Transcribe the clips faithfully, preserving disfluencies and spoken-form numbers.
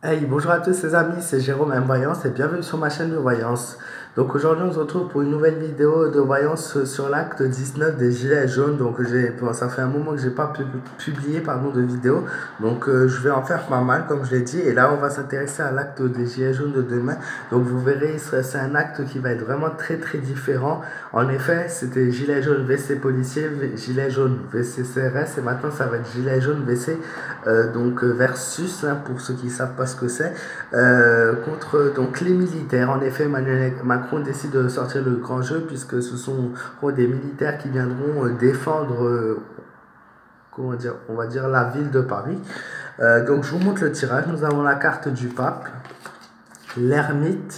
Hey, bonjour à tous les amis, c'est Jérôme M Voyance et bienvenue sur ma chaîne de voyance. Donc aujourd'hui on se retrouve pour une nouvelle vidéo de voyance sur l'acte dix-neuf des gilets jaunes. Donc j'ai, bon, ça fait un moment que j'ai pas pu, publié pardon, de vidéo, donc euh, je vais en faire pas mal comme je l'ai dit. Et là on va s'intéresser à l'acte des gilets jaunes de demain. Donc vous verrez, c'est un acte qui va être vraiment très très différent. En effet, c'était gilets jaunes V C policiers, gilets jaunes V C C R S et maintenant ça va être gilets jaunes V C euh, donc versus, hein, pour ceux qui savent pas ce que c'est, euh, contre donc les militaires. En effet, Emmanuel Macron décide de sortir le grand jeu puisque ce sont des militaires qui viendront défendre, euh, comment dire, on va dire la ville de Paris. Euh, donc je vous montre le tirage. Nous avons la carte du pape, l'ermite,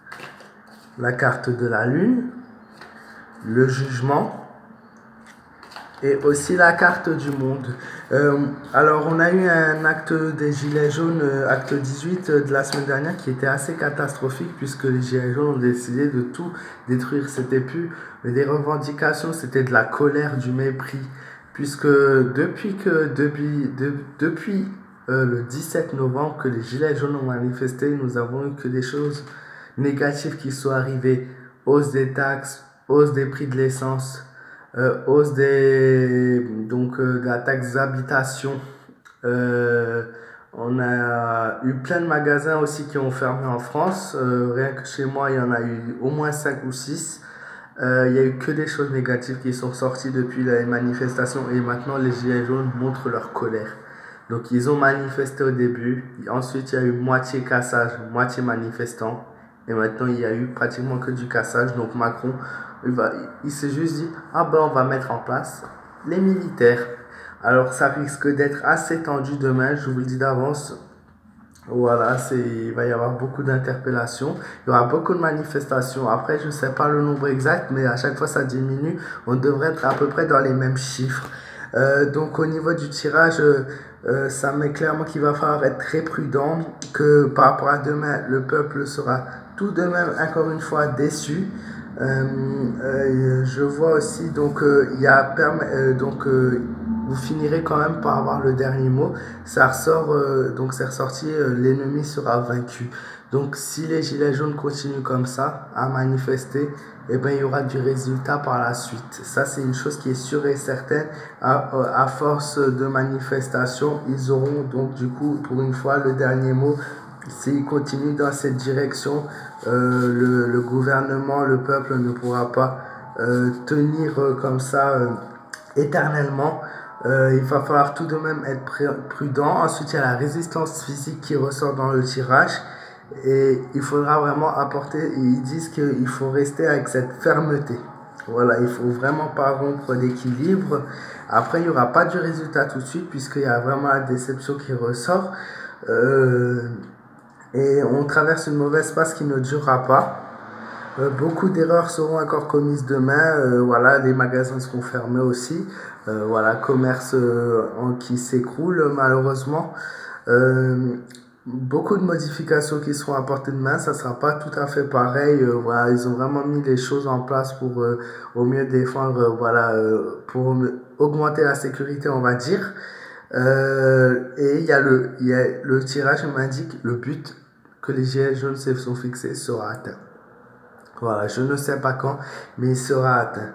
la carte de la lune, le jugement et aussi la carte du monde. Euh, alors on a eu un acte des gilets jaunes, euh, acte dix-huit euh, de la semaine dernière, qui était assez catastrophique puisque les gilets jaunes ont décidé de tout détruire. C'était plus des revendications, c'était de la colère, du mépris, puisque depuis que depuis, de, depuis euh, le dix-sept novembre que les gilets jaunes ont manifesté, nous avons eu que des choses négatives qui sont arrivées: hausse des taxes, hausse des prix de l'essence, Euh, hausse des, donc, euh, de la taxe d'habitation. Euh, on a eu plein de magasins aussi qui ont fermé en France. Euh, rien que chez moi, il y en a eu au moins cinq ou six. Euh, il n'y a eu que des choses négatives qui sont sorties depuis les manifestations et maintenant les gilets jaunes montrent leur colère. Donc ils ont manifesté au début, ensuite il y a eu moitié cassage, moitié manifestant. Et maintenant, il y a eu pratiquement que du cassage. Donc Macron, il, va, il s'est juste dit, ah ben on va mettre en place les militaires. Alors ça risque d'être assez tendu demain, je vous le dis d'avance. Voilà, il va y avoir beaucoup d'interpellations, il y aura beaucoup de manifestations. Après, je ne sais pas le nombre exact, mais à chaque fois ça diminue. On devrait être à peu près dans les mêmes chiffres. Euh, donc au niveau du tirage, euh, euh, ça met clairement qu'il va falloir être très prudent, que par rapport à demain, le peuple sera tout de même encore une fois déçu. Euh, euh, je vois aussi, donc euh, il y a euh, donc euh, vous finirez quand même par avoir le dernier mot. Ça ressort, euh, donc c'est ressorti, euh, l'ennemi sera vaincu. Donc si les gilets jaunes continuent comme ça à manifester, eh ben, il y aura du résultat par la suite. Ça, c'est une chose qui est sûre et certaine. À, à force de manifestations, ils auront donc du coup, pour une fois, le dernier mot. S'ils continuent dans cette direction, euh, le, le gouvernement, le peuple ne pourra pas euh, tenir euh, comme ça euh, éternellement. Euh, il va falloir tout de même être prudent. Ensuite, il y a la résistance physique qui ressort dans le tirage. Et il faudra vraiment apporter, ils disent qu'il faut rester avec cette fermeté. Voilà, il ne faut vraiment pas rompre l'équilibre. Après, il n'y aura pas du résultat tout de suite puisqu'il y a vraiment la déception qui ressort. Euh, et on traverse une mauvaise passe qui ne durera pas. Euh, beaucoup d'erreurs seront encore commises demain. Euh, voilà, les magasins seront fermés aussi. Euh, voilà, commerce euh, qui s'écroule malheureusement. Euh, beaucoup de modifications qui seront apportées demain, ça sera pas tout à fait pareil. Euh, voilà, ils ont vraiment mis les choses en place pour euh, au mieux défendre, euh, voilà, euh, pour augmenter la sécurité, on va dire. Euh, et il y a le, il y a le tirage m'indique le but que les gilets jaunes se sont fixés sera atteint. Voilà, je ne sais pas quand, mais il sera atteint.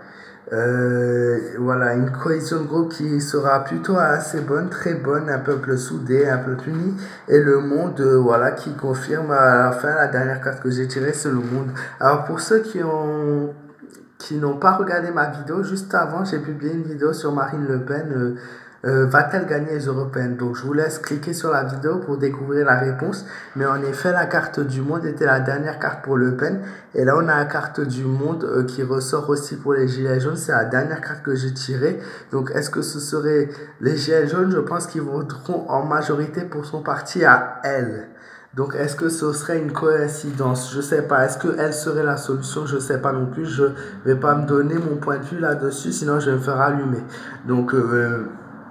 Euh, voilà, une cohésion de groupe qui sera plutôt assez bonne, très bonne, un peuple soudé, un peuple uni, et le monde, euh, voilà, qui confirme à la fin, la dernière carte que j'ai tirée, c'est le monde. Alors pour ceux qui ont qui n'ont pas regardé ma vidéo, juste avant, j'ai publié une vidéo sur Marine Le Pen, euh, euh, va-t-elle gagner les européennes? Donc je vous laisse cliquer sur la vidéo pour découvrir la réponse. Mais en effet, la carte du monde était la dernière carte pour Le Pen. Et là, on a la carte du monde euh, qui ressort aussi pour les gilets jaunes. C'est la dernière carte que j'ai tirée. Donc est-ce que ce serait les gilets jaunes? Je pense qu'ils voteront en majorité pour son parti à elle. Donc, est-ce que ce serait une coïncidence? Je sais pas. Est-ce qu'elle serait la solution? Je sais pas non plus. Je vais pas me donner mon point de vue là-dessus, sinon je vais me faire allumer. Donc, euh,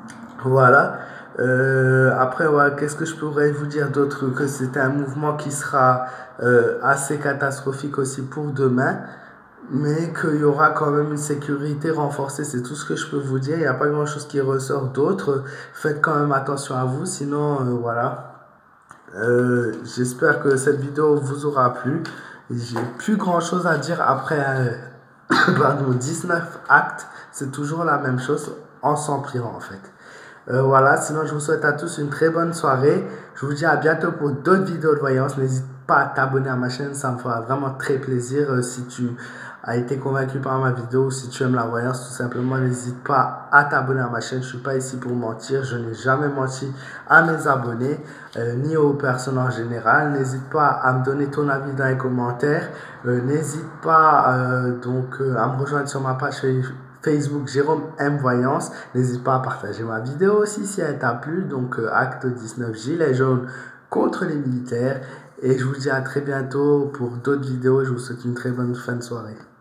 voilà. Euh, après, voilà, qu'est-ce que je pourrais vous dire d'autre? Que c'est un mouvement qui sera euh, assez catastrophique aussi pour demain, mais qu'il y aura quand même une sécurité renforcée. C'est tout ce que je peux vous dire. Il n'y a pas grand-chose qui ressort d'autre. Faites quand même attention à vous, sinon, euh, voilà. Euh, J'espère que cette vidéo vous aura plu. J'ai plus grand chose à dire après euh, pardon, dix-neuf actes. C'est toujours la même chose en s'empirant en fait. Euh, voilà, sinon je vous souhaite à tous une très bonne soirée. Je vous dis à bientôt pour d'autres vidéos de voyance. N'hésite pas à t'abonner à ma chaîne, ça me fera vraiment très plaisir. Euh, si tu as été convaincu par ma vidéo, si tu aimes la voyance, tout simplement n'hésite pas à t'abonner à ma chaîne. Je suis pas ici pour mentir, je n'ai jamais menti à mes abonnés, euh, ni aux personnes en général. N'hésite pas à me donner ton avis dans les commentaires. Euh, n'hésite pas euh, donc euh, à me rejoindre sur ma page Facebook Jérôme M Voyance. N'hésite pas à partager ma vidéo aussi si elle t'a plu. Donc euh, acte dix-neuf, Gilets jaunes contre les militaires. Et je vous dis à très bientôt pour d'autres vidéos. Je vous souhaite une très bonne fin de soirée.